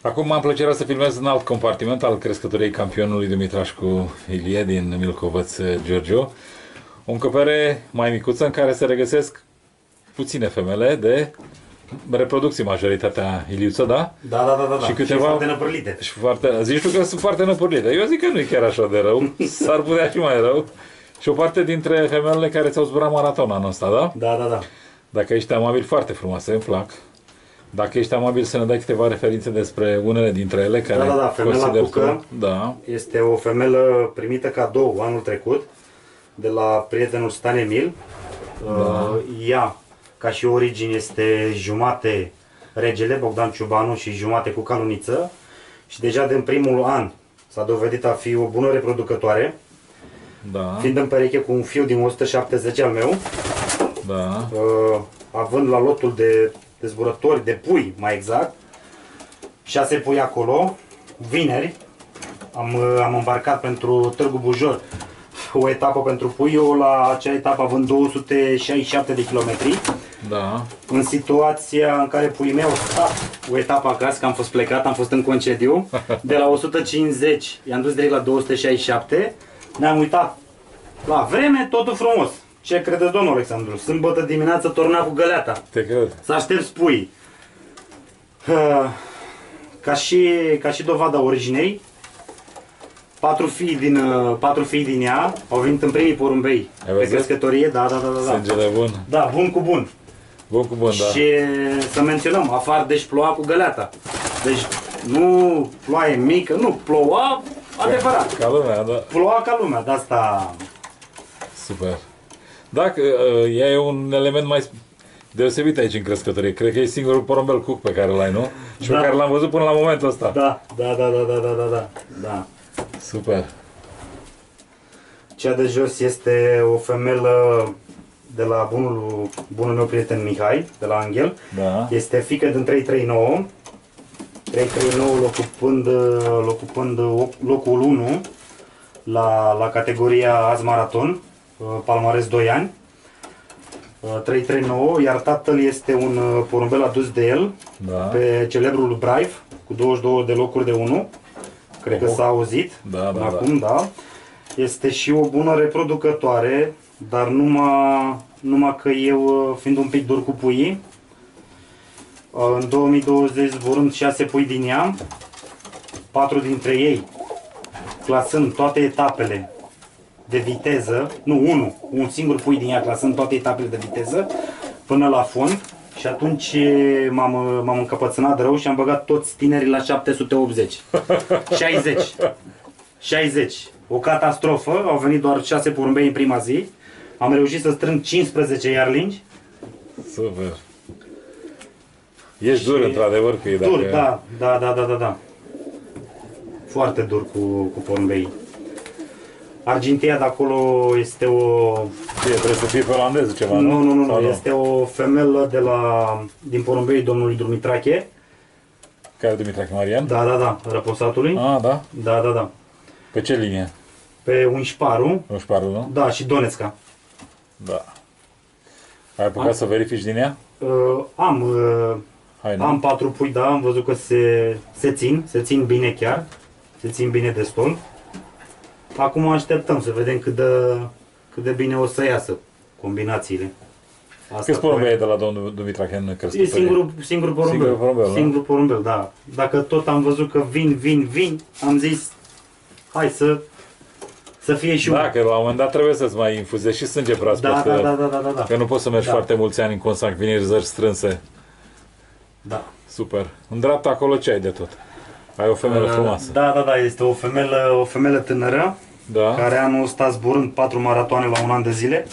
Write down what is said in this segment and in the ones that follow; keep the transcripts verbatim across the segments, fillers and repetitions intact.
Acum am plăcerea să filmez în alt compartiment al crescătoriei campionului Dumitrașcu Ilie din Milcovăț, Giurgiu. O încăpere mai micuță în care se regăsesc puține femele de reproducții, majoritatea Iliuță, da? Da, da, da, da. Și câteva... Și foarte năpârlite. Și foarte... Zici tu că sunt foarte năpârlite. Eu zic că nu e chiar așa de rău. S-ar putea și mai rău. Și o parte dintre femelele care ți-au zburat maraton anul ăsta, da? Da, da, da. Dacă ești amabil, foarte frumoase, îmi plac. Dacă ești amabil, să ne dai câteva referințe despre unele dintre ele care... Da, da, da. Femela Cucă da. este o femelă primită cadou anul trecut de la prietenul Stan Emil. Da. Ea, ca și origine, este jumate regele Bogdan Ciubanu și jumate cu caluniță. Și deja din primul an s-a dovedit a fi o bună reproducătoare. Da. Fiind în pereche cu un fiu din o sută șaptezeci al meu. Da. Uh, având la lotul de, de zburători, de pui mai exact, șase pui acolo. Vineri am, am îmbarcat pentru Târgu Bujor o etapă pentru pui. Eu la acea etapă având două sute șaizeci și șapte de kilometri. Da. În situația în care puii mei au stat o etapă acasă, că am fost plecat, am fost în concediu, de la o sută cincizeci i-am dus direct la două sute șaizeci și șapte. Ne-am uitat la vreme, totul frumos. Ce crede domnul Alexandru? Sâmbătă dimineață torna cu găleata. Te cred. S-a șters pui. Ca și, ca și dovada originei, patru fii din, patru fii din ea au venit în primii porumbei pe crescătorie. Da, da, da, da. Sângele bun. Da, bun cu bun. Bun cu bun, da. Și să menționăm, afară deci ploua cu găleata. Deci nu ploaie mică, nu, ploua adevărat. Ca lumea, da. Ploua ca lumea, de asta... Super. Dacă ea e un element mai deosebit aici în crescătorie. Cred că e singurul porumbel cuc pe care l-ai, nu? Și da. Pe care l-am văzut până la momentul ăsta. Da, da, da, da, da, da, da, da. Super. Cea de jos este o femelă de la bunul, bunul meu prieten Mihai, de la Anghel. Da. Este fică din trei trei nouă. trei trei nouă ocupând, ocupând locul unu la, la categoria azi maraton, palmares doi ani. trei trei nouă, iar tatăl este un porumbel adus de el, da. Pe celebrul Brave, cu douăzeci și două de locuri de unu. Cred oh. că s-a auzit da, da, acum, da. da. Este și o bună reproducătoare, dar numai, numai că eu, fiind un pic dur cu puii, în două mii douăzeci zburând șase pui din ea, patru dintre ei clasând toate etapele de viteză, nu, unu, un singur pui din ea clasând toate etapele de viteză până la fund. Și atunci m-am încăpățânat de rău și am băgat toți tinerii la șapte sute optzeci. șaizeci. șaizeci. O catastrofă, au venit doar șase porumbei în prima zi. Am reușit să strâng cincisprezece iarlingi. Super. Ești dur, într-adevăr, cu ei. Dur, dacă... da, da, da, da, da, da. Foarte dur cu, cu porumbei. Argintia de acolo este o... Ce, trebuie să fie pe olandeză ceva, nu? Nu, nu, nu, nu. Este o femelă de la, din porumbei domnului Dumitrache. Care Dumitrache, Marian? Da, da, da, răposatului. Ah, da? Da, da, da. Pe ce linie? Pe Unșparu. Unșparu, nu? Da, și Donetska. Da. Ai apucat am? să verifici din ea? Uh, am. Uh, Hai, am patru pui, da, am văzut că se, se țin, se țin bine chiar. Se țin bine destul. Acum așteptăm să vedem cât de, cât de bine o să iasă combinațiile. Câți porumbei ai de la domnul Dumitrache în crescătorie? E singurul, singurul porumbel. Singur porumbel, Singur porumbel, da. Dacă tot am văzut că vin, vin, vin, am zis hai să, să fie și unul. Da, că la un moment dat trebuie să-ți mai infuzezi și sânge proaspăt. Da, da, da, da, da, da. Că nu poți să mergi da. foarte mulți ani în consanguinizări strânse. Da. Super. În dreapta acolo ce ai de tot? Ai o femelă frumoasă. Da, da, da, este o femelă, o femelă tânără, da. care anul ăsta zburând patru maratoane la un an de zile.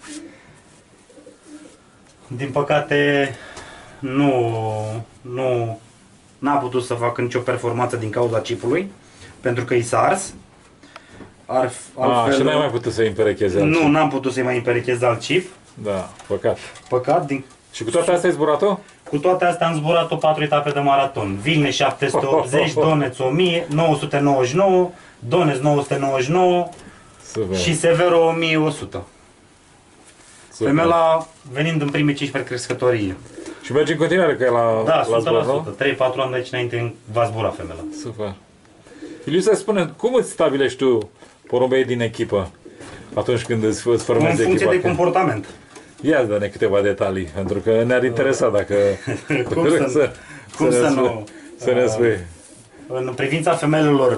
Din păcate, nu, nu, n-a putut să facă nicio performanță din cauza chipului, pentru că i s-a ars. Ar, altfel, A, și n-ai mai putut să-i împerechezi alt Nu, chip. n-am putut să-i mai împerechez alt chip. Da, păcat. Păcat. Din... Și cu toate astea ai zburat-o? Cu toate astea am zburat-o patru etape de maraton. Vilne șapte sute optzeci, Donetsk o mie, nouă sute nouăzeci și nouă, Donetsk nouă sute nouăzeci și nouă. Super. Și Severo o mie o sută. Super. Femela venind în primii cinci pe crescătorie. Și merge în continuare, că e la, Da, la zbor, nu? trei patru ani de aici înainte va zbura femela. Super. Iliuța, spune, cum îți stabilești tu porumbei din echipă atunci când îți, îți formezi În funcție echipa? de comportament. Ia dă-ne câteva detalii, pentru că ne-ar interesa dacă... Cum să, să, cum să, să ne nu? spui, să ne spui. În privința femelelor,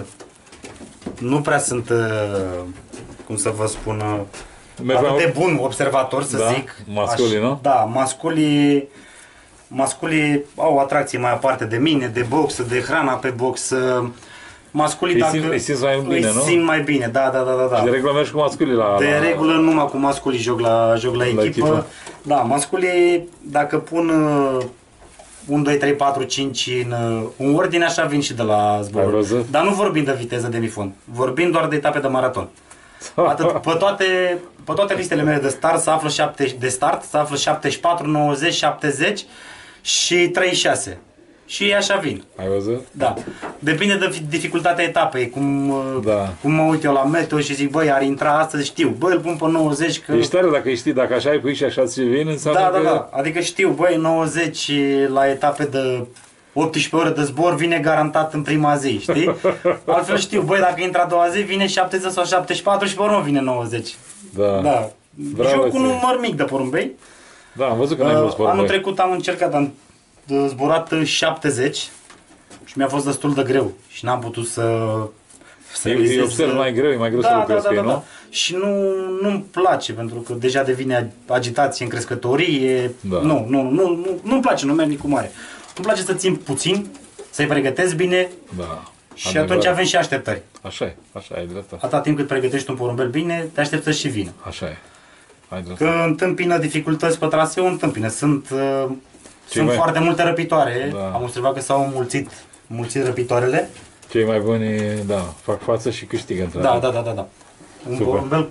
nu prea sunt, uh, cum să vă spun, uh, Mergeam- atât de bun observator, să Da, zic. masculii, Aș- nu? Da, masculii, masculii au o atracție mai aparte de mine, de box, de hrana pe box. uh, Masculii, Îi dacă simt- îi simți mai bine, îi nu? simt mai bine, da, da, da, da. da. Și de regulă mergi cu masculii la... De la... regulă numai cu masculii joc la, joc la, echipă. echipă. Da, masculii, dacă pun uh, unu, doi, trei, patru, cinci în, uh, în ordine, așa vin și de la Ai zbor. văzut? Dar nu vorbim de viteză de mifon, vorbim doar de etape de maraton. Atât, pe, toate, pe toate listele mele de start se află șapte, de start se află șaptezeci și patru, nouăzeci, șaptezeci și treizeci și șase. Și așa vin. Ai văzut? Da. Depinde de dificultatea etapei, cum, Da. cum mă uit eu la meteo și zic, băi, ar intra astăzi, știu, băi, îl pun pe nouăzeci că... Ești tare dacă știi, dacă așa ai pui și așa ți vin, înseamnă Da, da, că... da, adică știu, băi, nouăzeci la etape de optsprezece ore de zbor vine garantat în prima zi, știi? Altfel știu, băi, dacă intră a doua zi vine șaptezeci sau șaptezeci și patru și pe urmă vine nouăzeci. Da. Da. Bravo Joc cu ție. un număr mic de porumbei. Da, am văzut că n-ai Uh, vrut sport. Anul băi. trecut am încercat, am uh, zburat șaptezeci și mi-a fost destul de greu și n-am putut să... să E, e realizez, observ uh, mai greu, e mai greu să da, da, lucrezi da, cu da, ei, da. nu? Și nu, nu-mi place, pentru că deja devine agitație în crescătorie. Da. Nu, nu, nu, nu, nu-mi place, nu merg nici cu mare. Nu-mi place să țin puțin, să-i pregătesc bine Da. și Adevărat. atunci avem și așteptări. Așa e, așa e, ai dreptate. Atâta timp cât pregătești un porumbel bine, te aștept să și vină. Așa e. Ai dreptate. Că întâmpină dificultăți pe traseu, întâmpină. Sunt, uh, sunt mai- foarte multe răpitoare. Da. Am observat că s-au mulțit, mulțit răpitoarele. Cei mai buni, da, fac față și câștigă între Da, da, da, da, da. Un Super. porumbel.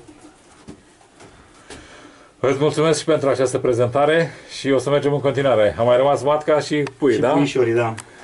Îți mulțumesc și pentru această prezentare și o să mergem în continuare. A mai rămas matca și pui, Și da? puișorii, da.